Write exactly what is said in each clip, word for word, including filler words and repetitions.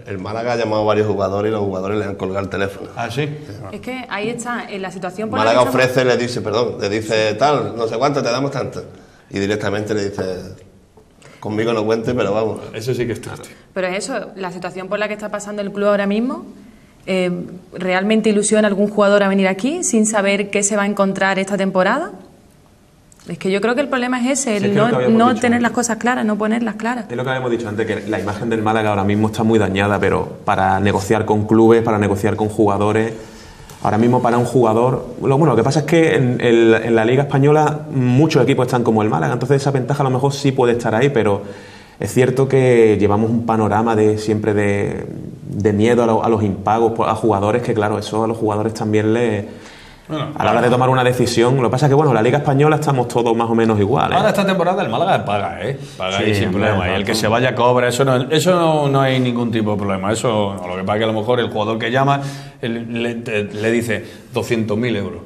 el Málaga ha llamado a varios jugadores y los jugadores le han colgado el teléfono. ¿Ah, sí? Es que ahí está, en la situación por Málaga la que estamos... ofrece, le dice, perdón, le dice tal, no sé cuánto, te damos tanto. Y directamente le dice, conmigo no cuente, pero vamos. Eso sí que es triste. Pero es eso, la situación por la que está pasando el club ahora mismo, eh, ¿realmente ilusiona a algún jugador a venir aquí sin saber qué se va a encontrar esta temporada? Es que yo creo que el problema es ese, el Sí, es que no, lo que habíamos no dicho tener antes. las cosas claras, no ponerlas claras. Es lo que habíamos dicho antes, que la imagen del Málaga ahora mismo está muy dañada, pero para negociar con clubes, para negociar con jugadores, ahora mismo para un jugador... Lo, bueno, lo que pasa es que en, el, en la Liga Española muchos equipos están como el Málaga, entonces esa ventaja a lo mejor sí puede estar ahí, pero es cierto que llevamos un panorama de siempre de, de miedo a, lo, a los impagos a jugadores, que claro, eso a los jugadores también le... Bueno, a la hora de tomar una decisión, lo que pasa es que bueno, la Liga Española estamos todos más o menos iguales. Ahora esta temporada el Málaga paga, ¿eh? Paga Sí, ahí sin hombre, problema. Y el que se vaya cobra, eso no, eso no, no hay ningún tipo de problema. Eso, no, lo que pasa es que a lo mejor el jugador que llama el- le, te- le dice doscientos mil euros.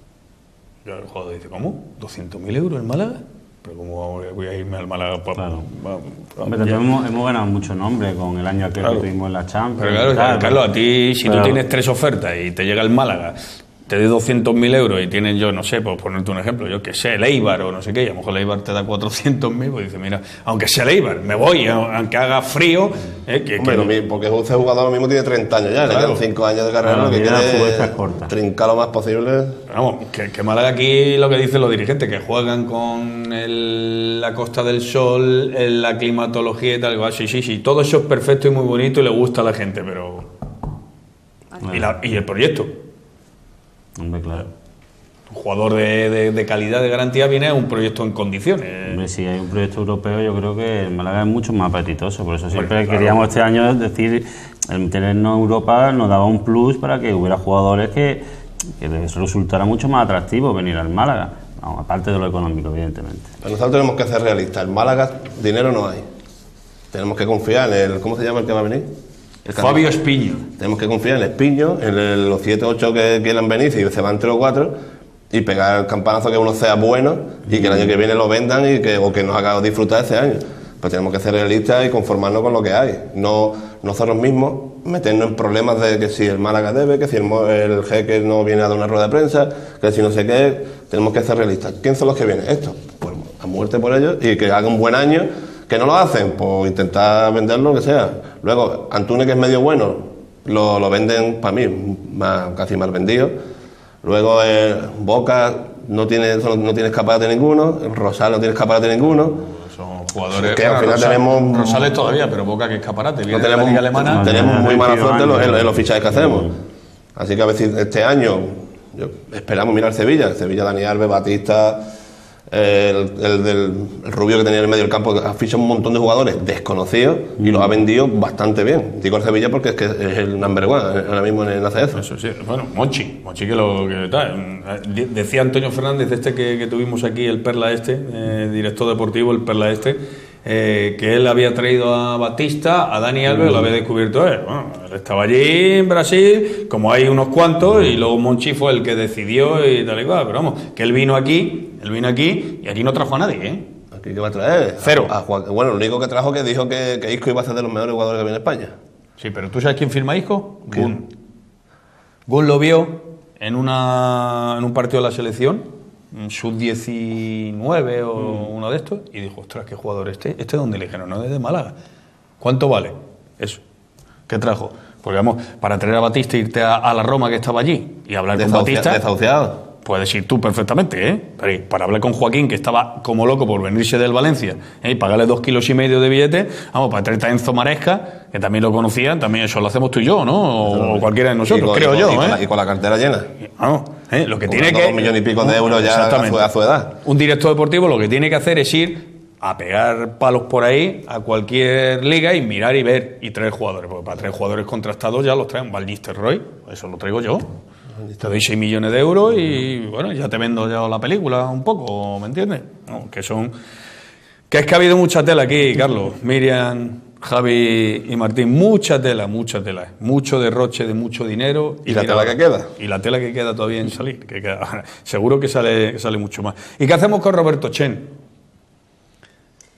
Y el jugador dice, ¿cómo? ¿doscientos mil euros en Málaga? Pero ¿cómo voy a irme al Málaga? Para, Claro. para- para- Hombre, también hemos, hemos ganado mucho nombre con el año aquel Claro. que tuvimos en la Champions. Pero claro, y tal, Carlos, a ti, si pero- tú tienes tres ofertas y te llega el Málaga, te doy doscientos mil euros y tienes, yo no sé, por ponerte un ejemplo, yo que sé, el Eibar o no sé qué, y a lo mejor el Eibar te da cuatrocientos mil, pues dices, mira, aunque sea el Eibar, me voy, aunque haga frío. Eh, que, Hombre, que- lo mismo, porque ese jugador mismo tiene treinta años ya, le Claro. quedan cinco años de carrera, Claro, lo que la vida del futbolista es quiere corta. trincar lo más posible. Vamos, que, que Málaga aquí lo que dicen los dirigentes, que juegan con el- la Costa del Sol, el- la climatología y tal, igual, sí, sí, sí, todo eso es perfecto y muy bonito y le gusta a la gente, pero... Y, la- y el proyecto. Hombre, claro. Un jugador de, de- de calidad, de garantía, viene a un proyecto en condiciones. Hombre, si hay un proyecto europeo, yo creo que el Málaga es mucho más apetitoso. Por eso siempre Bueno, claro. queríamos este año decir, el tenernos en Europa nos daba un plus para que hubiera jugadores que, que les resultara mucho más atractivo venir al Málaga. Vamos, aparte de lo económico, evidentemente. Pero nosotros tenemos que ser realistas. En Málaga dinero no hay. Tenemos que confiar en el... ¿Cómo se llama el que va a venir? El Fabio Espiño. Tenemos que confiar en el Espiño, en el- los siete ocho que quieran venir, si se van tres o cuatro, y pegar el campanazo que uno sea bueno y que el año que viene lo vendan y que, o que nos haga disfrutar ese año. Pues tenemos que ser realistas y conformarnos con lo que hay. No nosotros mismos meternos en problemas de que si el Málaga debe, que si el, mo- el jeque no viene a dar una rueda de prensa, que si no sé qué. Tenemos que ser realistas. ¿Quién son los que vienen? Estos. Pues a muerte por ellos y que hagan un buen año. ¿Que no lo hacen? Pues intentar venderlo, lo que sea. Luego, Antúnez, que es medio bueno, lo, lo venden para mí, más, casi más vendido. Luego, eh, Boca no tiene, no, no tiene escaparate ninguno. Rosal no tiene escaparate ninguno. Son jugadores... Que al final Rosales, tenemos- Rosales todavía, pero Boca que escaparate. Viene No de la tenemos, Liga Alemana. tenemos No, muy no, mala no, suerte en los, en los- en los no. fichajes que hacemos. Así que a ver si este año yo- esperamos mirar Sevilla. Sevilla, Dani Alves, Batista, el, el del el rubio que tenía en el medio del campo, ha fichado un montón de jugadores desconocidos y los ha vendido bastante bien. Digo el Sevilla porque es que es el number one ahora mismo en hace eso. Eso sí, bueno, Monchi, Monchi que lo que tal. De- Decía Antonio Fernández, este que, que tuvimos aquí, el Perla este, eh, director deportivo, el Perla este, eh, que él había traído a Batista, a Dani Alves, lo había descubierto él. Bueno, él estaba allí en Brasil, como hay unos cuantos, y luego Monchi fue el que decidió y tal y cual. Pero vamos, que él vino aquí, él vino aquí y aquí no trajo a nadie, ¿eh? Aquí que va a traer. Cero. A Juan- bueno, lo único que trajo que dijo que, que Isco iba a ser de los mejores jugadores que viene en España. Sí, pero ¿tú sabes quién firma Isco? Gun. Gun lo vio en, una, en un partido de la selección, sub diecinueve o uno de estos, y dijo, ostras, qué jugador este. ¿Este de dónde? Le dijeron, no, es de Málaga. ¿Cuánto vale? Eso. ¿Qué trajo? Porque vamos, para traer a Batista e irte a, a la Roma que estaba allí y hablar con Desahucia- Batista, Desahuciado. puedes ir tú perfectamente, ¿eh? Pero para hablar con Joaquín, que estaba como loco por venirse del Valencia, ¿eh? Y pagarle dos kilos y medio de billete, vamos, para traerte a Enzo Maresca, que también lo conocían, también eso lo hacemos tú y yo, ¿no? O, o cualquiera de nosotros, Y con- creo y con- yo, y con ¿eh? la- y con la cartera llena. Vamos, ¿eh? Lo que tiene Cobrando que... dos millones y pico de euros ya Exactamente. a su- a su edad. Un director deportivo lo que tiene que hacer es ir a pegar palos por ahí a cualquier liga y mirar y ver y traer jugadores. Porque para traer jugadores contrastados ya los traen. Van Nistelrooy, eso lo traigo yo. Te doy seis millones de euros y bueno, ya te vendo ya la película un poco, ¿me entiendes? No, que son... Que es que ha habido mucha tela aquí, Carlos. Miriam, Javi y Martín, mucha tela, mucha tela. Mucho derroche de mucho dinero. ¿Y la mira, tela que queda? Y la tela que queda todavía en salir. Que queda, seguro que sale, que sale mucho más. ¿Y qué hacemos con Roberto Chen?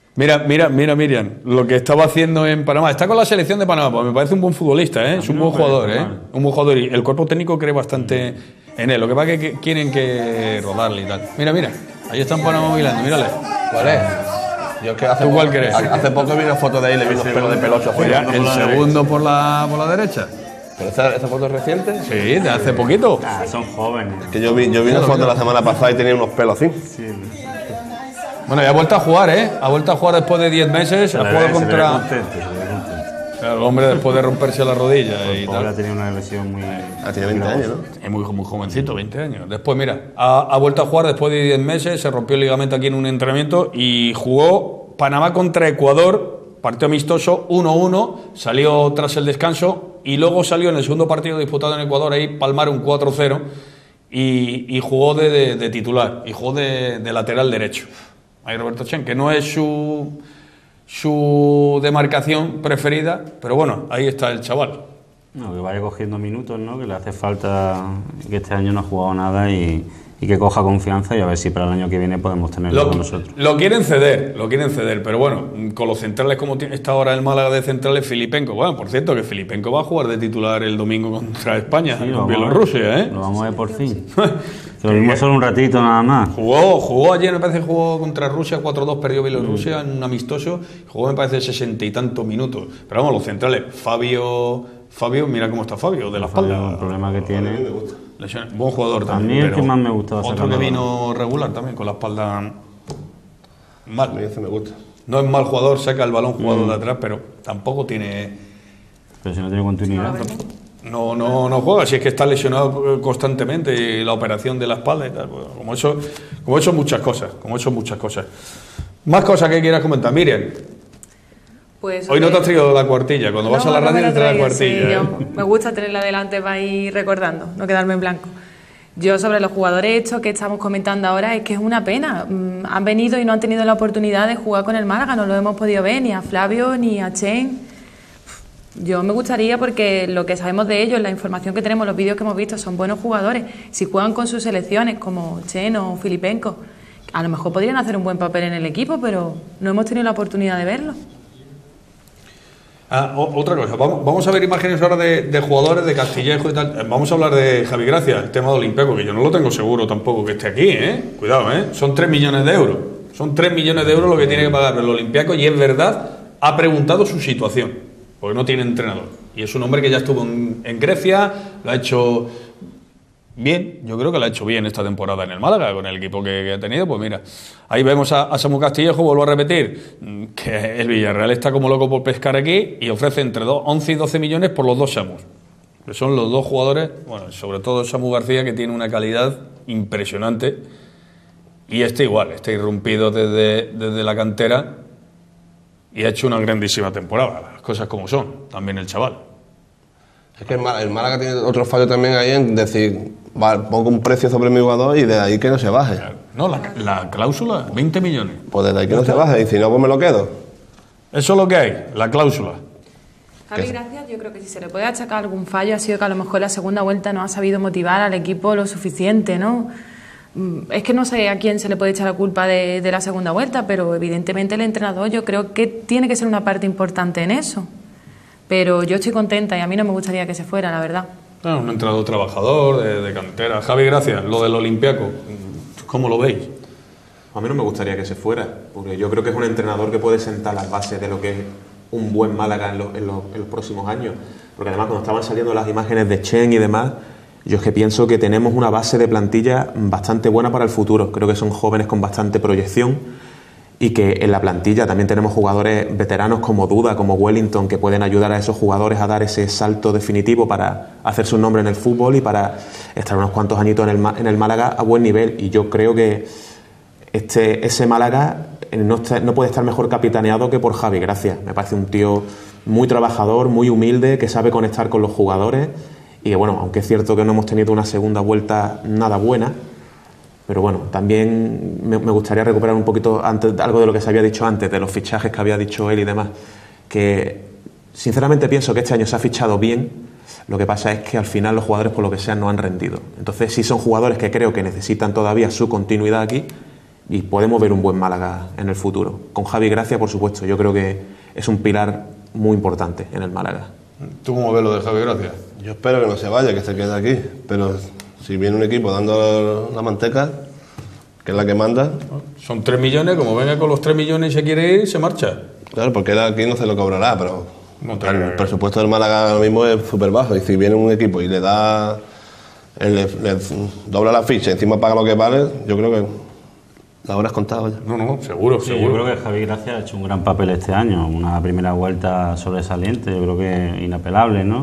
Mira, mira, mira, Miriam, lo que estaba haciendo en Panamá. Está con la selección de Panamá, pues me parece un buen futbolista, ¿eh? Es un buen jugador, ¿eh? Un buen jugador y el cuerpo técnico cree bastante en él. Lo que pasa es que quieren que rodarle y tal. Mira, mira, ahí está en Panamá bailando, mírale. ¿Cuál es? Yo es que hace ¿Tú cuál poco, crees? hace poco vi una foto de ahí y le vi los pelos de pelocho. Pues ya, el segundo por la, por la derecha. ¿Pero esa, esa foto es reciente? Sí, de hace poquito. Ah, son jóvenes. Que yo vi, yo vi una foto la semana pasada y tenía unos pelos así. Sí. Bueno, ya ha vuelto a jugar, ¿eh? Ha vuelto a jugar después de diez meses. Ha Se le jugado ve- se le ve contra. contento, se le ve contento. Claro, el hombre después de romperse la rodilla y Pobre ha tal. tenido una lesión muy... Ah, tiene veinte años, ¿no? Es muy, muy jovencito, veinte años. Después, mira, ha, ha vuelto a jugar después de diez meses, se rompió el ligamento aquí en un entrenamiento y jugó Panamá contra Ecuador, partido amistoso, uno uno, salió tras el descanso y luego salió en el segundo partido disputado en Ecuador, ahí palmar un cuatro cero y, y jugó de, de- de titular, y jugó de, de lateral derecho. Ahí Roberto Chen, que no es su, su demarcación preferida, pero bueno, ahí está el chaval. No, que vaya cogiendo minutos, ¿no? Que le hace falta, que este año no ha jugado nada y, y que coja confianza y a ver si para el año que viene podemos tenerlo Lo, con nosotros. lo quieren ceder, lo quieren ceder, pero bueno, con los centrales como tiene- está ahora el Málaga de centrales, Filipenko. Bueno, por cierto, que Filipenko va a jugar de titular el domingo contra España, Sí, lo con vamos a ver. Bielorrusia, ¿eh? Lo vamos a ver por fin. Que lo vimos solo un ratito nada más. Jugó, jugó ayer, me parece, jugó contra Rusia, cuatro dos, perdió Bielorrusia en un amistoso, jugó me parece sesenta y tantos minutos. Pero vamos, los centrales, Fabio, Fabio, mira cómo está Fabio, de la espalda. El problema que tiene. Lesión- Buen jugador A también. mí el pero que más me gusta va a ser Otro que Ronaldo. vino regular también, con la espalda A mí mal. ese me gusta. No es mal jugador, saca el balón jugado de atrás, pero tampoco tiene... Pero si no tiene continuidad. No, no, no juega, si es que está lesionado eh, constantemente y la operación de la espalda y tal. Bueno, como eso, como eso muchas cosas, como eso muchas cosas. Más cosas que quieras comentar, Miriam. Pues, Hoy no te sobre- has traído la cuartilla, cuando vas a la No, no me radio la te traes la traigo, sí, cuartilla. yo- ¿eh? me gusta tenerla delante para ir recordando, no quedarme en blanco. Yo sobre los jugadores estos que estamos comentando ahora es que es una pena. Mm, han venido y no han tenido la oportunidad de jugar con el Málaga, no lo hemos podido ver ni a Flavio ni a Chen. Yo me gustaría, porque lo que sabemos de ellos, la información que tenemos, los vídeos que hemos visto, son buenos jugadores. Si juegan con sus selecciones, como Chen o Filipenko, a lo mejor podrían hacer un buen papel en el equipo, pero no hemos tenido la oportunidad de verlo. Ah, o- otra cosa, vamos, vamos a ver imágenes ahora de, de jugadores de Castillejo y tal. Eh, Vamos a hablar de Javi Gracia, el tema de Olimpiaco, que yo no lo tengo seguro tampoco que esté aquí, ¿eh? Cuidado, ¿eh? Son tres millones de euros. Son tres millones de euros lo que tiene que pagar el Olimpiaco y es verdad, ha preguntado su situación, porque no tiene entrenador. Y es un hombre que ya estuvo en, en Grecia, lo ha hecho bien, yo creo que lo ha hecho bien esta temporada en el Málaga, con el equipo que, que ha tenido. Pues mira, ahí vemos a, a Samu Castillejo, vuelvo a repetir, mm, que el Villarreal está como loco por pescar aquí y ofrece entre dos, once y doce millones por los dos Samus. Que son los dos jugadores, bueno, sobre todo Samu García, que tiene una calidad impresionante, y este igual, está irrumpido desde, desde la cantera y ha hecho una grandísima temporada, las cosas como son, también el chaval. Es que el Málaga, el Málaga tiene otro fallo también ahí en decir, va, pongo un precio sobre mi jugador y de ahí que no se baje. No, la, la cláusula, veinte millones. Pues desde ahí que no se baje y si no, pues me lo quedo. Eso es lo que hay, la cláusula. Javi, gracias. Yo creo que si se le puede achacar algún fallo ha sido que a lo mejor la segunda vuelta no ha sabido motivar al equipo lo suficiente, ¿no? Mm, Es que no sé a quién se le puede echar la culpa de, de la segunda vuelta, pero evidentemente el entrenador yo creo que tiene que ser una parte importante en eso. Pero yo estoy contenta y a mí no me gustaría que se fuera, la verdad. Ah, un entrenador trabajador, de, de cantera. Javi, gracias. Lo del Olimpiaco, ¿cómo lo veis? A mí no me gustaría que se fuera, porque yo creo que es un entrenador que puede sentar las bases de lo que es un buen Málaga en, lo- en lo- en los próximos años. Porque además, cuando estaban saliendo las imágenes de Chen y demás, yo es que pienso que tenemos una base de plantilla bastante buena para el futuro. Creo que son jóvenes con bastante proyección y que en la plantilla también tenemos jugadores veteranos como Duda, como Wellington, que pueden ayudar a esos jugadores a dar ese salto definitivo para hacerse un nombre en el fútbol y para estar unos cuantos añitos en el, Ma- en el Málaga a buen nivel. Y yo creo que este, ese Málaga eh, no, está- no puede estar mejor capitaneado que por Javi Gracia. Me parece un tío muy trabajador, muy humilde, que sabe conectar con los jugadores y que, bueno, aunque es cierto que no hemos tenido una segunda vuelta nada buena, pero bueno, también me, me gustaría recuperar un poquito antes, algo de lo que se había dicho antes, de los fichajes que había dicho él y demás, que sinceramente pienso que este año se ha fichado bien, lo que pasa es que al final los jugadores por lo que sea no han rendido. Entonces sí son jugadores que creo que necesitan todavía su continuidad aquí, y podemos ver un buen Málaga en el futuro. Con Javi Gracia, por supuesto, yo creo que es un pilar muy importante en el Málaga. ¿Tú cómo ves lo de Javi Gracia? Yo espero que no se vaya, que se quede aquí, pero si viene un equipo dando la manteca, que es la que manda... Son tres millones, como venga con los tres millones y se quiere ir, se marcha. Claro, porque él aquí no se lo cobrará, pero No te el creo. presupuesto del Málaga ahora mismo es súper bajo, y si viene un equipo y le da... él le, le dobla la ficha y encima paga lo que vale, yo creo que la hora es contada ya. No, no, seguro, Sí, seguro. yo creo que Javi Gracia ha hecho un gran papel este año, una primera vuelta sobresaliente, yo creo que inapelable, ¿no?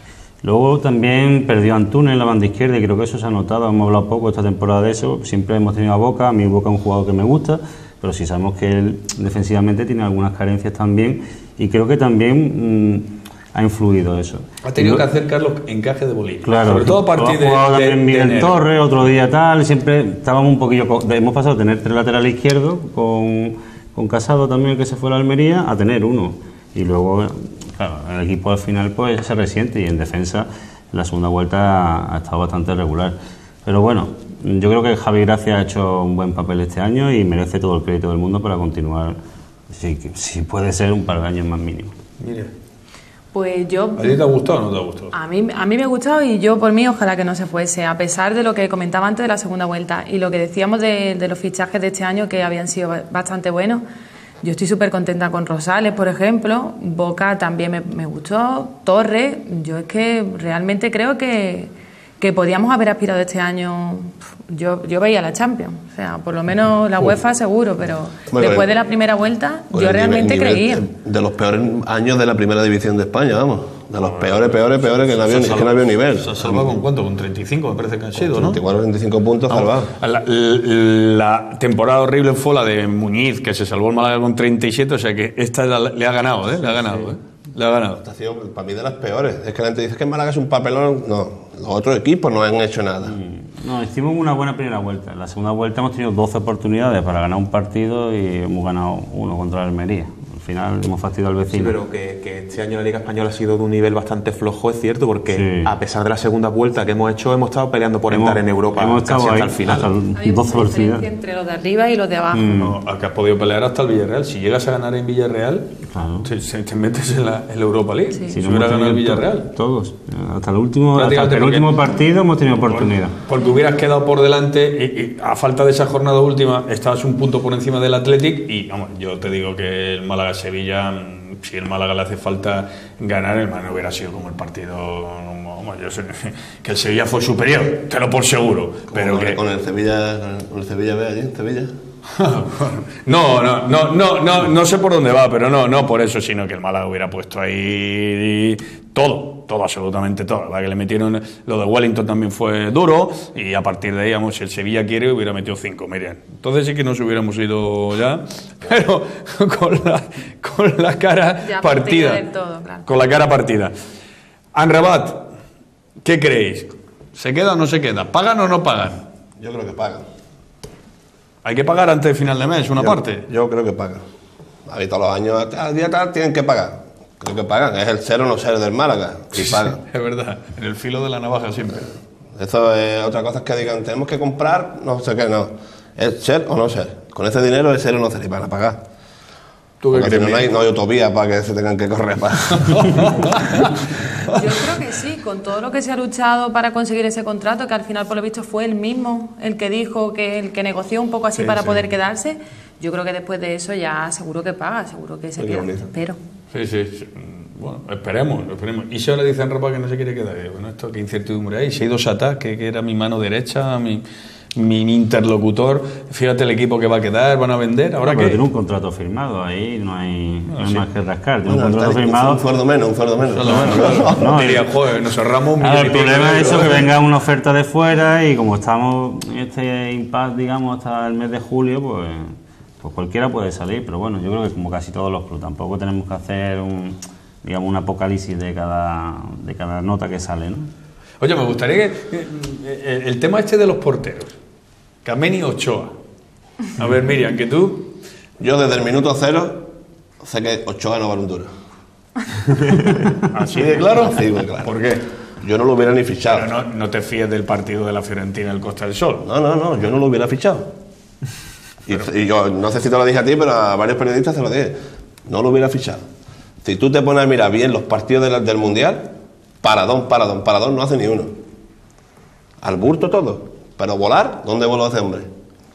Luego también perdió a Antúnez en la banda izquierda y creo que eso se ha notado, hemos hablado poco esta temporada de eso, siempre hemos tenido a Boca, a mí Boca es un jugador que me gusta, pero sí sabemos que él defensivamente tiene algunas carencias también y creo que también mmm, ha influido eso. Ha tenido Y que lo- hacer Carlos encaje de bolillo. Claro, Sobre todo a partir de, ha jugado de, también de Miguel enero. Torres, otro día tal, siempre estábamos un poquillo... co- de- hemos pasado a tener tres laterales izquierdos con, con Casado también, que se fue a la Almería, a tener uno. Y luego, claro, el equipo al final pues se resiente y en defensa la segunda vuelta ha, ha estado bastante regular. Pero bueno, yo creo que Javi Gracia ha hecho un buen papel este año y merece todo el crédito del mundo para continuar, si, si puede ser, un par de años más mínimo. Mira, Pues yo... ¿a ti te ha gustado o no te ha gustado? A mí, a mí me ha gustado y yo por mí ojalá que no se fuese, a pesar de lo que comentaba antes de la segunda vuelta y lo que decíamos de, de los fichajes de este año que habían sido ba- bastante buenos. Yo estoy súper contenta con Rosales, por ejemplo, Boca también me, me gustó, Torres, yo es que realmente creo que, que podíamos haber aspirado este año, yo, yo veía la Champions, o sea, por lo menos la UEFA seguro, pero Bueno, después el- de la primera vuelta Con yo el nivel- realmente nivel creía. De, de los peores años de la primera división de España, vamos. De los peores, peores, peores, que no había, es que no había nivel. ¿Se ha salvado con cuánto? Con treinta y cinco me parece que han sido, ¿no? veinticuatro, veinticinco puntos salvados. La, la- la temporada horrible fue la de Muñiz, que se salvó el Málaga con treinta y siete, o sea que esta la- le ha ganado, ¿eh? Le ha ganado, ¿eh? Le ha ganado. Esta ha sido para mí de las peores. Es que la gente dice que Málaga es un papelón. No, los otros equipos no han hecho nada. No, hicimos una buena primera vuelta. En la segunda vuelta hemos tenido doce oportunidades para ganar un partido y hemos ganado uno contra la Almería. Al final hemos fastidiado al Sí, vecino. pero que, que este año la Liga Española ha sido de un nivel bastante flojo, es cierto, porque Sí. a pesar de la segunda vuelta que hemos hecho, hemos estado peleando por Hemos- entrar en Europa hemos casi estado hasta ahí el final. hasta el Había mucha doce diferencia oportunidades. entre los de arriba y los de abajo. No, al que has podido pelear hasta el Villarreal. Si llegas a ganar en Villarreal, Claro. te, te- te metes en la, en la Europa League. Sí. Si Sí, hubiera hemos ganado el tenido Villarreal. to- Todos. Hasta el último, hasta Prácticamente el porque- último partido hemos tenido oportunidad. Porque hubieras quedado por delante y, y a falta de esa jornada última estabas un punto por encima del Athletic y vamos, yo te digo que el Málaga-Sevilla, mm, si el Málaga le hace falta ganar, el Málaga no hubiera sido como el partido, vamos, yo sé que el Sevilla fue superior, te lo por seguro, pero Con, que con el Sevilla, con el Sevilla ve allí, en Sevilla. no, no, no, no, no, no sé por dónde va, pero no, no por eso, sino que el Málaga hubiera puesto ahí todo, todo, absolutamente todo. La verdad que le metieron, lo de Wellington también fue duro, y a partir de ahí, vamos, si el Sevilla quiere, hubiera metido cinco, miren. Entonces sí que nos hubiéramos ido ya, pero con la, con la cara Ya partida. partida del todo, claro. Con la cara partida. Anrabat, ¿qué creéis? ¿Se queda o no se queda? ¿Pagan o no pagan? Yo creo que pagan. Hay que pagar antes de final de mes, una Yo- parte. Yo creo que pagan. Ahí todos los años, al día tal, tienen que pagar. Creo que pagan. Es el ser o no ser del Málaga. Y pagan. Es verdad, en el filo de la navaja siempre. Eso es otra cosa, es que digan, tenemos que comprar, no sé qué, no. Es ser o no ser. Con ese dinero es ser o no ser y van a pagar. ¿Tú qué Porque si crees? no, no hay, no hay autovía para que se tengan que correr para... Yo creo que sí, con todo lo que se ha luchado para conseguir ese contrato, que al final por lo visto fue él mismo el que dijo, que el que negoció un poco así Sí, para sí. poder quedarse, yo creo que después de eso ya seguro que paga, seguro que se Qué queda. bonito. Pero Sí, sí, sí. Bueno, esperemos, esperemos. Y si ahora dicen Rafa que no se quiere quedar, bueno, esto qué incertidumbre hay. Se ha ido Satá, que, que era mi mano derecha, mi, mi interlocutor. Fíjate el equipo que va a quedar, van a vender. ¿Ahora Pero qué? tiene un contrato firmado, ahí no hay, no hay sí. más que rascar. Tiene Bueno, un contrato está ahí, firmado. un sueldo menos, un sueldo menos. No, Diría, joder, nos ahorramos un Claro, millón el y pico problema de es eso, euros. que venga una oferta de fuera y como estamos en este impasse, digamos, hasta el mes de julio, pues, pues cualquiera puede salir. Pero bueno, yo creo que como casi todos los clubes, tampoco tenemos que hacer un, digamos, un apocalipsis de cada, de cada nota que sale, ¿no? Oye, me gustaría que eh, eh, el tema este de los porteros, Kameni y Ochoa. A ver, Miriam, que tú... Yo desde el minuto cero sé que Ochoa no vale un duro. ¿Así de claro? Así de claro. ¿Por qué? Yo no lo hubiera ni fichado. Pero no, no te fíes del partido de la Fiorentina en el Costa del Sol. No, no, no, yo no lo hubiera fichado. Y, y yo no sé si te lo dije a ti, pero a varios periodistas se lo dije. No lo hubiera fichado. Si tú te pones a mirar bien los partidos de la, del Mundial, paradón, paradón, paradón no hace ni uno. Al bulto todo. Pero volar, ¿dónde voló ese hombre?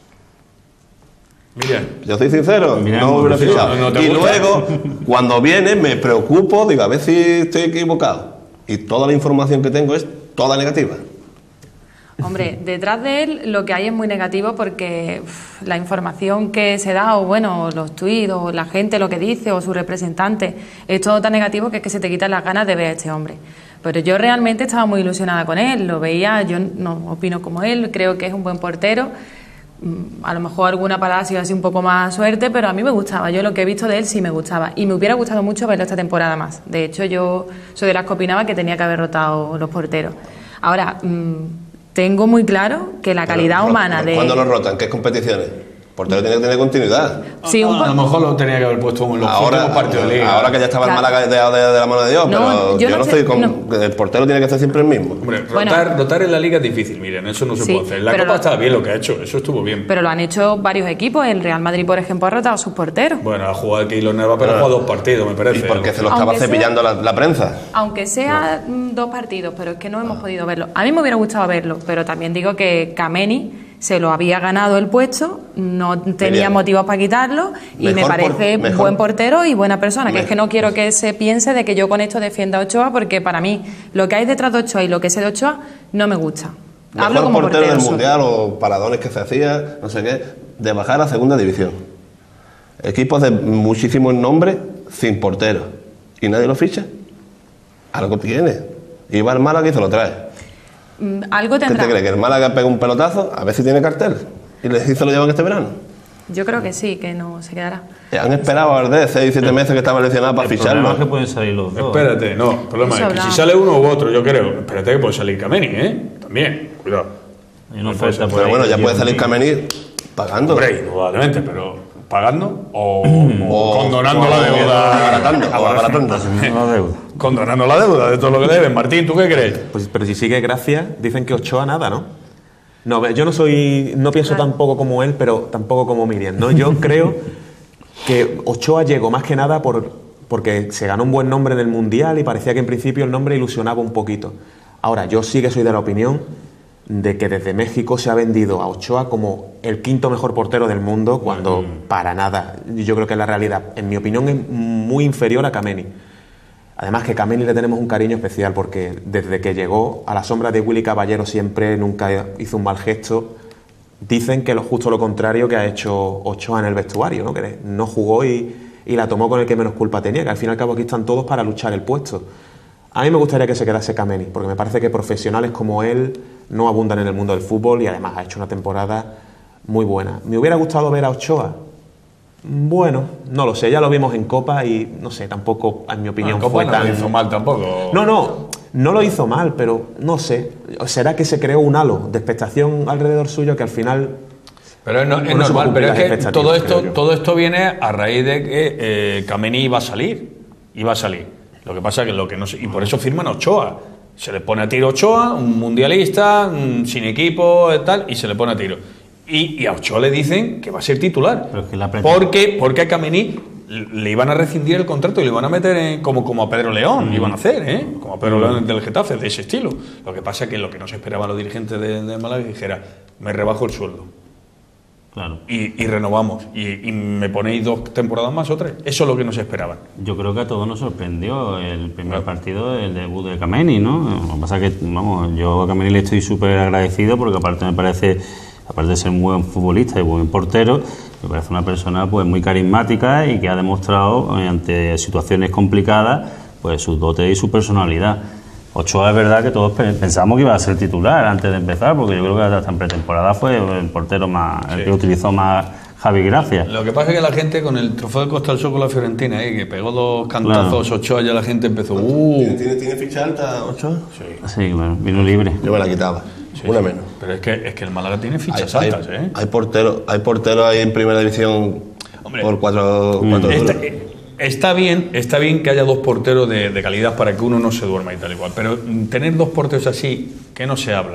Mira. Yo soy sincero, Mira, no lo hubiera sí, fichado. no te Y gusta. luego, cuando viene, me preocupo, digo, a ver si estoy equivocado. Y toda la información que tengo es toda negativa. Hombre, detrás de él lo que hay es muy negativo porque uf, la información que se da, o bueno, los tuits, o la gente lo que dice, o su representante, es todo tan negativo que es que se te quitan las ganas de ver a este hombre. Pero yo realmente estaba muy ilusionada con él, lo veía, yo no opino como él, creo que es un buen portero. A lo mejor alguna parada ha sido así un poco más suerte, pero a mí me gustaba. Yo lo que he visto de él sí me gustaba. Y me hubiera gustado mucho verlo esta temporada más. De hecho, yo soy de las que opinaba que tenía que haber rotado los porteros. Ahora, mmm, tengo muy claro que la calidad Pero, humana de... ¿Cuándo lo rotan? ¿Qué competiciones? El portero tiene que tener continuidad. Sí, un a lo po- mejor lo tenía que haber puesto en los Ahora, últimos partidos de liga. ahora que ya estaba Claro. el Málaga de, de, de la mano de Dios, No, pero yo yo, no no sé- estoy con... no. El portero tiene que ser siempre el mismo. Hombre, Bueno. rotar, rotar en la liga es difícil, miren, eso no se Sí, puede hacer. La pero Copa lo- estaba bien lo que ha hecho, eso estuvo bien. Pero lo han hecho varios equipos. El Real Madrid, por ejemplo, ha rotado a sus porteros. Bueno, ha jugado Keylor Navas, pero ha jugado dos partidos, me parece. Y porque se lo estaba Aunque sea- cepillando la, la prensa. Aunque sea mm, dos partidos, pero es que no hemos podido verlo. A mí me hubiera gustado verlo, pero también digo que Kameni se lo había ganado el puesto, no tenía Miriam, motivos para quitarlo y me mejor por- parece mejor- buen portero y buena persona, que Me- es que no quiero que se piense de que yo con esto defienda a Ochoa, porque para mí lo que hay detrás de Ochoa y lo que sé de Ochoa no me gusta. Hablo Mejor como portero portero del solo. Mundial o paradones que se hacía, no sé qué, de bajar a segunda división. Equipos de muchísimos nombres sin portero. ¿Y nadie lo ficha? Algo tiene. Iba al Málaga y se lo trae. Mm, Algo ¿Qué tendrá. te crees? ¿Que el Málaga pega un pelotazo? A ver si tiene cartel. ¿Y le- y se lo llevan este verano? Yo creo que sí, que no se quedará. Han esperado a Valdés seis, siete meses que estaba lesionado para El problema es que ficharlo. pueden salir los dos. Espérate, no, el problema Eso es que si hablamos. sale uno u otro, yo creo, espérate que puede salir Kameni, ¿eh? También, cuidado. Hay una oferta por Pero ahí bueno, de ya puede diez salir mil. Kameni pagando. Hombre, indudablemente, pero pagando o, o O- condonando o- la o deuda. abaratando, o abaratando. La deuda. Condonando la deuda de todo lo que deben. Martín, ¿tú qué crees? Pues, pero si sigue Gracia, dicen que Ochoa nada, ¿no? No, yo no soy, no pienso Claro. tampoco como él, pero tampoco como Miriam, ¿no? Yo creo que Ochoa llegó más que nada por, porque se ganó un buen nombre en el Mundial y parecía que en principio el nombre ilusionaba un poquito. Ahora, yo sí que soy de la opinión de que desde México se ha vendido a Ochoa como el quinto mejor portero del mundo, cuando para nada. Yo creo que la realidad, en mi opinión, es muy inferior a Kameni. Además que a Kameni le tenemos un cariño especial porque desde que llegó a la sombra de Willy Caballero siempre nunca hizo un mal gesto. Dicen que lo justo lo contrario que ha hecho Ochoa en el vestuario, ¿no? Que no jugó y, y la tomó con el que menos culpa tenía, que al fin y al cabo aquí están todos para luchar el puesto. A mí me gustaría que se quedase Kameni, porque me parece que profesionales como él no abundan en el mundo del fútbol y además ha hecho una temporada muy buena. ¿Me hubiera gustado ver a Ochoa? Bueno, no lo sé, ya lo vimos en Copa y no sé, tampoco, en mi opinión, En Copa fue no tan... lo hizo mal tampoco. No, no, no lo hizo mal, pero no sé. ¿Será que se creó un halo de expectación alrededor suyo que al final... Pero es, no- es Bueno, se normal, cumplen pero es las que expectativas, todo esto, creo yo. todo esto viene a raíz de que eh, Kameni iba a salir. Iba a salir. Lo que pasa es que lo que no sé, y por eso firman a Ochoa. Se le pone a tiro Ochoa, un mundialista, un sin equipo, eh, tal, y se le pone a tiro. Y, y a Ochoa le dicen que va a ser titular. Pero es que la pre- porque, porque a Kameni le iban a rescindir el contrato y le iban a meter en- como, como a Pedro León, Mm. iban a hacer, ¿eh? Como a Pedro León del Getafe, de ese estilo. Lo que pasa es que lo que no se esperaban los dirigentes de, de Málaga dijera, me rebajo el sueldo. Claro. Y, y renovamos. Y, y me ponéis dos temporadas más o tres. Eso es lo que no se esperaban. Yo creo que a todos nos sorprendió el primer partido, el debut de Kameni, ¿no? Lo que pasa es que, vamos, yo a Kameni le estoy súper agradecido porque aparte me parece, aparte de ser un buen futbolista y buen portero, me parece una persona pues muy carismática y que ha demostrado eh, ante situaciones complicadas pues su dote y su personalidad. Ochoa es verdad que todos pe- pensamos que iba a ser titular antes de empezar, porque yo creo que hasta en pretemporada fue el portero más, el que utilizó más Javi Gracia. Lo que pasa es que la gente con el trofeo de Costa del Sol con la Fiorentina, ¿eh? Que pegó dos cantazos Claro. Ochoa, ya la gente empezó. ¿Tiene, Uh, tiene, tiene ficha alta, Ochoa? Sí, claro, vino libre. Yo me la quitaba. Una menos. pero es que, es que el Málaga tiene Hay, fichas hay, altas, ¿eh? hay porteros hay porteros ahí en primera división Hombre, por cuatro, cuatro Está, duros. eh, está bien, está bien que haya dos porteros de, de calidad para que uno no se duerma y tal igual, pero mm, tener dos porteros así que no se hablan,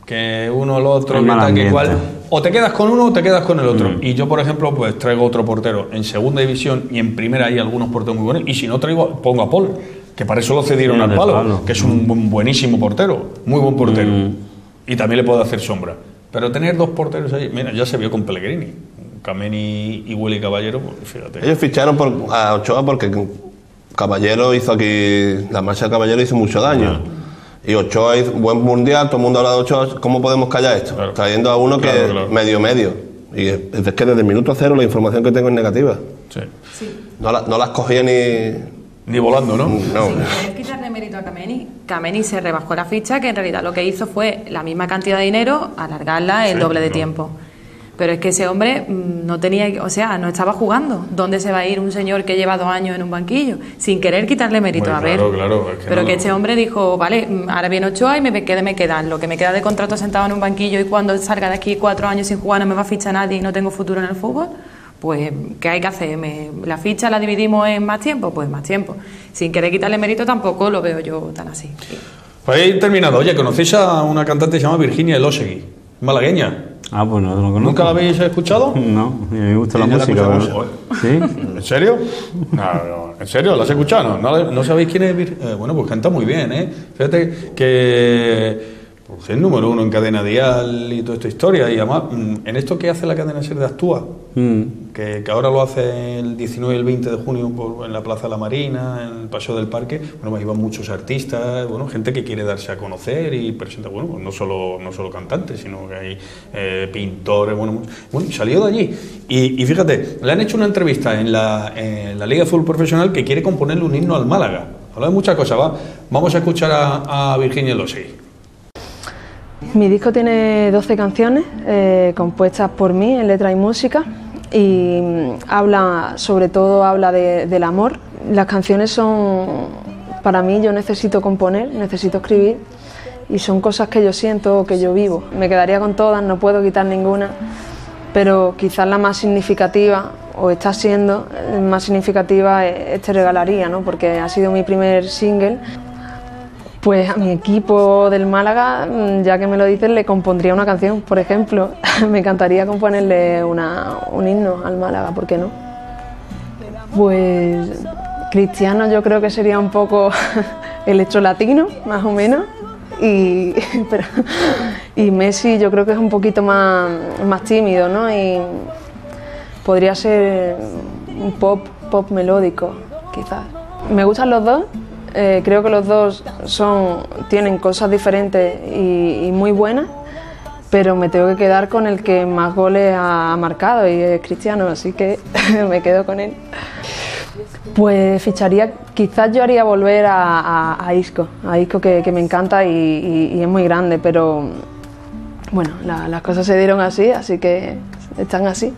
que uno, el otro, El que mal tal, que ambiente. cual. O te quedas con uno o te quedas con el otro. Mm. Y yo, por ejemplo, pues traigo otro portero en segunda división y en primera hay algunos porteros muy buenos. Y si no traigo, pongo a Paul, que para eso lo cedieron Sí, al del palo, Palo. que es un buen- buenísimo portero, muy buen portero. Mm. Y también le puedo hacer sombra. Pero tener dos porteros ahí, mira, ya se vio con Pellegrini. Kameni y Willy Caballero, pues fíjate. Ellos ficharon por, a Ochoa porque Caballero hizo aquí, la marcha de Caballero hizo mucho daño. Y Ochoa hizo un buen mundial, todo el mundo habla de Ochoa. ¿Cómo podemos callar esto? Claro. Trayendo a uno que Claro, claro. medio medio. Y es, es que desde el minuto cero la información que tengo es negativa. Sí. No, la- no las cogía ni... Ni volando, ¿no? No. Si quieres quitarle mérito a Kameni, Kameni se rebajó la ficha, que en realidad lo que hizo fue la misma cantidad de dinero, alargarla el doble de tiempo. Pero es que ese hombre mm, no tenía, o sea, no estaba jugando. ¿Dónde se va a ir un señor que lleva dos años en un banquillo? Sin querer quitarle mérito, Hombre, a ver. claro, claro, es que Pero no- que este hombre dijo, vale, mm, ahora viene Ochoa y me queda, me quedan. Lo que me queda de contrato sentado en un banquillo y cuando salga de aquí cuatro años sin jugar no me va a fichar nadie y no tengo futuro en el fútbol. Pues, ¿qué hay que hacer? ¿Me- ¿La ficha la dividimos en más tiempo? Pues más tiempo. Sin querer quitarle mérito tampoco lo veo yo tan así. Pues ahí terminado. Oye, ¿conocéis a una cantante que se llama Virginia Elosegui? Malagueña. Ah, pues no, no lo conozco. ¿Nunca la habéis escuchado? No, a mí me gusta la Sí, ya la música. escuchamos. ¿verdad? ¿Sí? ¿En serio? No, no, ¿en serio? ¿La has escuchado? ¿No, no, no sabéis quién es? Vir- eh, bueno, pues canta muy bien, ¿eh? Fíjate que pues, es número uno en cadena dial y toda esta historia. Y además, mm, en esto que hace la cadena SER de Actúa, Mm. que, que ahora lo hace el diecinueve y el veinte de junio por- en la Plaza de la Marina, en el Paseo del Parque, bueno, pues iban muchos artistas, bueno, gente que quiere darse a conocer y presentar, bueno, pues no solo, no solo cantantes, sino que hay eh, pintores, bueno, mucho- bueno, y salió de allí. Y, y fíjate, le han hecho una entrevista en la, en la Liga de Fútbol Profesional que quiere componerle un himno al Málaga. Habla de muchas cosas, va. Vamos a escuchar a, a Virginia Elosegui. Mi disco tiene doce canciones eh, compuestas por mí en letra y música y mm, habla, sobre todo habla de- del amor. Las canciones son, para mí, yo necesito componer, necesito escribir y son cosas que yo siento o que yo vivo. Me quedaría con todas, no puedo quitar ninguna, pero quizás la más significativa, o está siendo eh, más significativa, es Te regalaría, ¿no? Porque ha sido mi primer single. Pues a mi equipo del Málaga, mm, ya que me lo dicen, le compondría una canción, por ejemplo. Me encantaría componerle una, un himno al Málaga, ¿por qué no? Pues Cristiano yo creo que sería un poco electrolatino, más o menos. Y, pero- y Messi yo creo que es un poquito más, más tímido, ¿no? Y podría ser un pop, pop melódico, quizás. Me gustan los dos. Eh, creo que los dos son, tienen cosas diferentes y, y muy buenas, pero me tengo que quedar con el que más goles ha marcado y es Cristiano, así que me quedo con él. Pues ficharía, quizás yo haría volver a, a, a Isco, a Isco que, que me encanta y, y- y es muy grande, pero bueno, la- las cosas se dieron así, así que están así.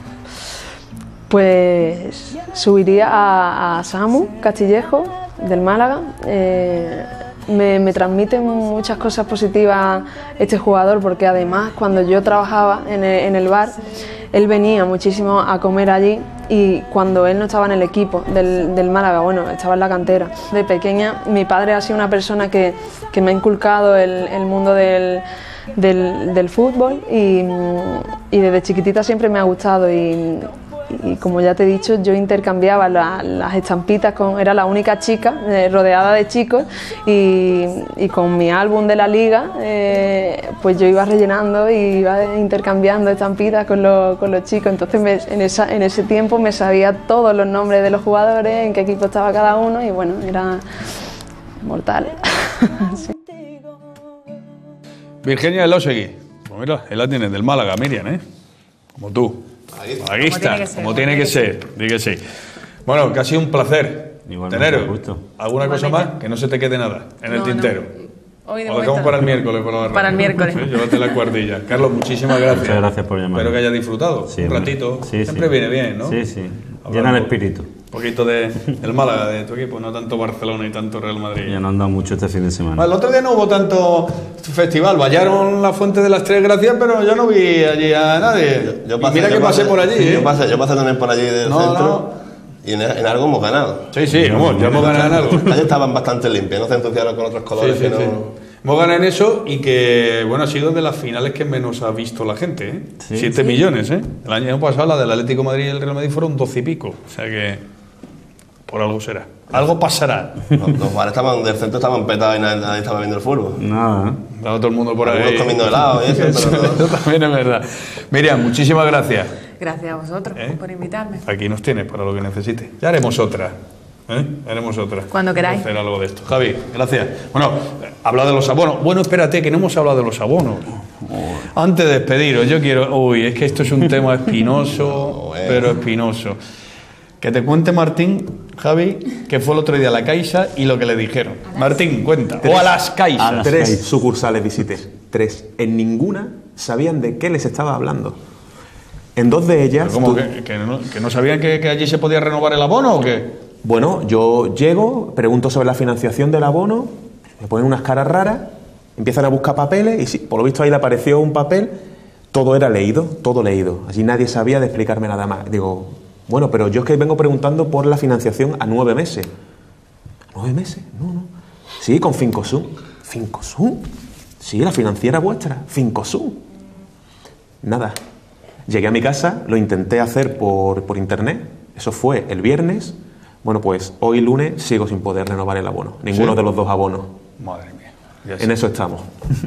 Pues subiría a, a Samu Castillejo, del Málaga. Eh, me, me transmite muchas cosas positivas este jugador, porque además cuando yo trabajaba en el, en el bar, él venía muchísimo a comer allí, y cuando él no estaba en el equipo del, del Málaga, bueno, estaba en la cantera. De pequeña mi padre ha sido una persona que, que me ha inculcado el, el mundo del, del, del fútbol y, y desde chiquitita siempre me ha gustado y, y como ya te he dicho, yo intercambiaba la- las estampitas con, era la única chica eh, rodeada de chicos y, y con mi álbum de la liga eh, pues yo iba rellenando y iba intercambiando estampitas con, los- con los chicos, entonces me- en, esa, en ese tiempo me sabía todos los nombres de los jugadores, en qué equipo estaba cada uno y bueno, era mortal. Sí. Virginia Elosegui. Pues mira, él la tiene del Málaga, Miriam, ¿eh? Como tú. Ahí está, tiene que ser, como tiene que ser. Di que sí. Bueno, que ha sido un placer. Igualmente, Teneros. gusto. ¿Alguna cosa Igualmente. más? Que no se te quede nada en el No, no. tintero. Hoy de Lo dejamos vuelta. para el miércoles. Con la Para el miércoles. Sí, llévate la cuartilla. Carlos, muchísimas gracias. Muchas gracias por llamarme. Espero que hayas disfrutado. Sí, un hombre. ratito. Sí, Siempre sí. viene bien, ¿no? Sí, sí. Hablar Llena el un po- espíritu. Un poquito de, del Málaga, de tu equipo, no tanto Barcelona y tanto Real Madrid. Ya no han dado mucho este fin de semana. Bueno, el otro día no hubo tanto festival. Vallaron la Fuente de las Tres Gracias, pero yo no vi allí a nadie. Yo Y pasé- mira yo que pasé por allí, sí, ¿eh? yo, pasé, yo pasé también por allí del No, centro no. y en, en algo hemos ganado. Sí, sí, vamos, ya hemos ganado en algo. Las calles estaban bastante limpias, no se ensuciaron con otros colores Sí, sí, que no... sí. Hemos ganado en eso y que, bueno, ha sido de las finales que menos ha visto la gente, ¿eh? Sí. Siete millones, ¿eh? El año pasado la del Atlético de Madrid y el Real Madrid fueron doce y pico. O sea que por algo será. Algo pasará. Los, los bares estaban, del centro estaban petados y nadie, nadie estaba viendo el fútbol. Nada, ¿eh? Estaba todo el mundo por Algunos ahí. comiendo helado y eso, pero no. Eso también es verdad. Miriam, muchísimas gracias. Gracias a vosotros ¿Eh? por invitarme. Aquí nos tienes para lo que necesites. Ya haremos otra. ¿Eh? Haremos otra. Cuando queráis. Hacer algo de esto. Javi, gracias. Bueno, habla de los abonos. Bueno, espérate, que no hemos hablado de los abonos. Antes de despediros, yo quiero... Uy, es que esto es un tema espinoso, Bueno. pero espinoso. Que te cuente Martín, Javi, que fue el otro día a la Caixa y lo que le dijeron. Martín, cuenta. O a las Caixas. A las- Tres Seis. sucursales visité. Tres. En ninguna sabían de qué les estaba hablando. En dos de ellas... ¿Cómo? tu- ¿Que, que no, que no sabían que, que allí se podía renovar el abono o qué? Bueno, yo llego, pregunto sobre la financiación del abono, me ponen unas caras raras, empiezan a buscar papeles y sí, por lo visto ahí le apareció un papel, todo era leído, todo leído. Allí nadie sabía de explicarme nada más. Digo, bueno, pero yo es que vengo preguntando por la financiación a nueve meses. ¿Nueve meses? No, no. Sí, con Fincosum. ¿Fincosum? Sí, la financiera vuestra, Fincosum. Nada. Llegué a mi casa, lo intenté hacer por, por internet, eso fue el viernes. Bueno, pues hoy lunes sigo sin poder renovar el abono, ninguno ¿Sí? de los dos abonos. Madre mía. Ya En sé. eso estamos.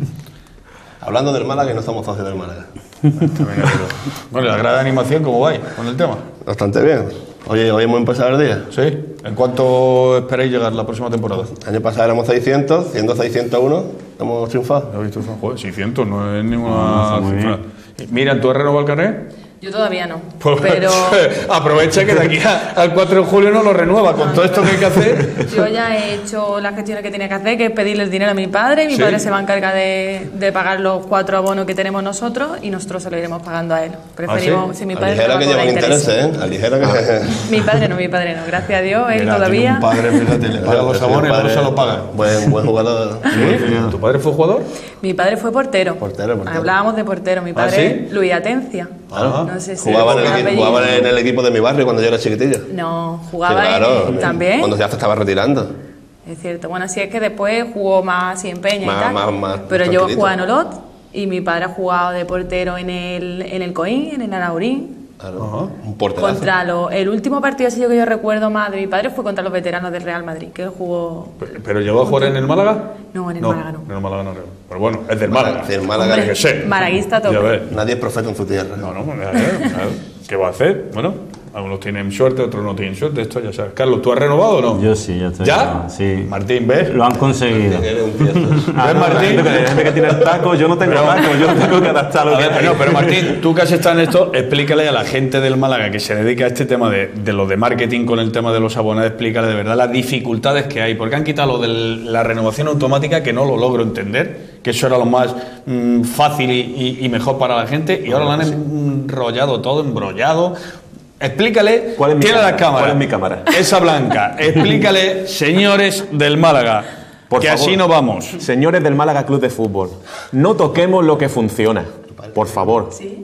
Hablando del Málaga, que no somos socios del Málaga. También es verdad. Bueno, la gran animación, ¿cómo vais con el tema? Bastante bien. Oye, hoy hemos empezado el día. ¿Sí? ¿En cuánto esperáis llegar la próxima temporada? El año pasado éramos seiscientos, siendo seiscientos uno, hemos triunfado. ¿Lo has visto? Joder, seiscientos, no es ninguna No, está muy cifra. bien. Mira, ¿tú has renovado el carnet? Yo todavía no. Pues, Pero aprovecha que de aquí a- al cuatro de julio no lo renueva. Con todo esto que hay que hacer... yo ya he hecho las gestiones que tenía que hacer, que es pedirle el dinero a mi padre. Mi Sí. padre se va a encargar de, de pagar los cuatro abonos que tenemos nosotros y nosotros se lo iremos pagando a él. Preferimos, si mi padre Aligera no que va a llevan cobrar intereses, intereses. ¿eh? Aligera que... Mi padre no, mi padre no. Gracias a Dios, él Mira, todavía. tiene un padre, fíjate, le paga los abonos y luego se los paga. Buen, buen jugador. ¿Sí? ¿Tu padre fue jugador? Mi padre fue portero. Portero, portero. Hablábamos de portero. Mi ¿Ah, padre, sí? Luis Atencia. Claro. No sé si Jugaba, en el, el equi- apellido. jugaba en el equipo de mi barrio cuando yo era chiquitillo. No, Sí, jugaba claro, en- también. Cuando ya se estaba retirando. Es cierto. Bueno, así es que después jugó más así en Peña Más- y tal. más- más pero yo tranquilito. jugaba en Olot y mi padre ha jugado de portero en el, en el Coín, en el Alaurín. Claro, un porterazo. Contra lo, el último partido así que yo recuerdo más de mi padre fue contra los veteranos del Real Madrid, que él jugó. ¿Pero llegó a jugar en el Málaga? No, en el Málaga no. En el Málaga no. Pero bueno, es del Málaga. Sí, el Málaga. Tiene que ser. Malaguista tope. Ya ves. Nadie es profeta en su tierra. No, no, ya ves, claro. ¿Qué va a hacer? Bueno, algunos tienen suerte, otros no tienen suerte. Esto ya sabes. Carlos, ¿tú has renovado o no? Yo sí, ya estoy. ¿Ya? Sí. Martín, ¿ves? Lo han conseguido. Eres un tieso. ¿Ves, Martín? La gente que tiene el taco, yo no tengo Pero- taco, yo tengo que adaptarlo. A ver, no, pero Martín, tú que has estado en esto, explícale a la gente del Málaga que se dedica a este tema de, de lo de marketing con el tema de los abonados, explícale de verdad las dificultades que hay, porque han quitado lo de la renovación automática, que no lo logro entender, que eso era lo más mm, fácil y, y- y mejor para la gente, y ahora lo han enrollado todo, embrollado. Explícale, ¿Cuál es mi tiene cámara? la cámara, ¿Cuál es mi cámara? esa blanca, explícale, señores del Málaga, Por que favor. así no vamos. Señores del Málaga Club de Fútbol, no toquemos lo que funciona, por favor. Sí.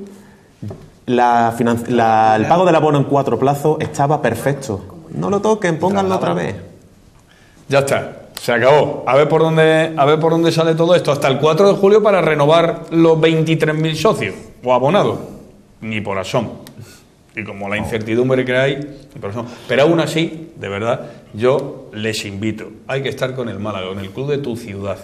La finan- la- el pago del abono en cuatro plazos estaba perfecto. No lo toquen, pónganlo otra vez. Ya está, se acabó. A ver por dónde, a ver por dónde sale todo esto. Hasta el cuatro de julio para renovar los veintitrés mil socios o abonados. Ni por asomo. Y como la incertidumbre que hay, ni por asomo. Pero aún así, de verdad, yo les invito. Hay que estar con el Málaga, con el club de tu ciudad.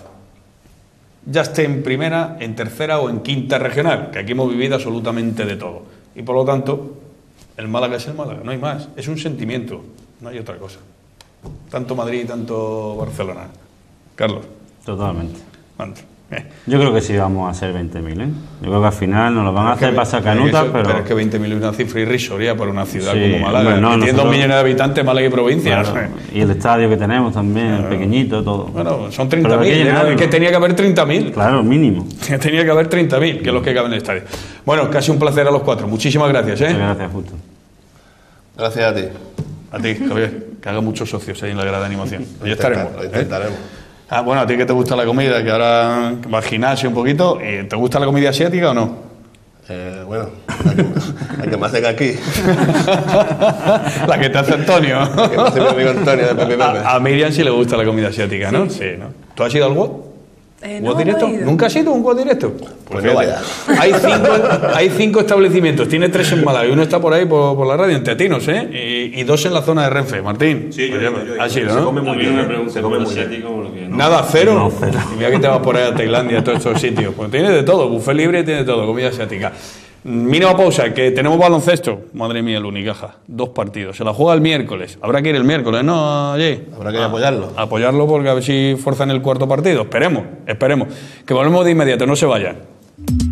Ya esté en primera, en tercera o en quinta regional, que aquí hemos vivido absolutamente de todo. Y por lo tanto, el Málaga es el Málaga, no hay más. Es un sentimiento, no hay otra cosa. Tanto Madrid y tanto Barcelona. Carlos, Totalmente. anda. Eh. Yo creo que sí vamos a ser veinte mil, ¿eh? Yo creo que al final nos lo van a hacer pasar canutas, Eso- pero... es que veinte mil es una cifra irrisoria para una ciudad Sí, como Málaga, hombre, no, que tiene dos nosotros- millones de habitantes, Málaga y provincia. Claro, y el estadio que tenemos también, pequeñito, todo. Bueno, son treinta Pero hay mil, que ¿eh? llenarlo. Es que tenía que haber treinta mil. Claro, mínimo. Tenía que haber treinta mil, que es los que caben en el estadio. Bueno, casi un placer a los cuatro. Muchísimas gracias, ¿eh? Muchas gracias, justo. Gracias a ti. A ti, Javier, que haga muchos socios ahí en la grada de animación. Lo Ya estaremos. intenta- Lo ¿eh? intentaremos. Ah, bueno, a ti que te gusta la comida, que ahora va al gimnasio un poquito, ¿y ¿te gusta la comida asiática o no? Eh, bueno, la que, la que más haga aquí. La que te hace Antonio. La que me hace mi amigo Antonio de Pepe Pepe. A, a Miriam sí le gusta la comida asiática, ¿no? Sí, ¿no? ¿Tú has ido al W O Eh, ¿Juego no, directo? no he ido. ¿Nunca has ido a un juego directo? Pues no vaya. Hay cinco, hay cinco establecimientos, tiene tres en Málaga y uno está por ahí por, por la radio, en Teatinos, ¿eh? Y, y dos en la zona de Renfe. Martín. Sí, yo, Pues yo, ya- yo, yo, ha sido, se ¿no? come muy bien, ¿eh? Se come muy bien. Nada, cero. No, cero. Y mira que te vas por ahí a Tailandia, a todos estos sitios. Pues tiene de todo, buffet libre, tiene de todo, comida asiática. Mínima pausa, que tenemos baloncesto. Madre mía, el Unicaja. Dos partidos. Se la juega el miércoles. Habrá que ir el miércoles, ¿no, Jay? Habrá que apoyarlo. Apoyarlo porque a ver si fuerzan el cuarto partido. Esperemos, esperemos. Que volvemos de inmediato, no se vayan.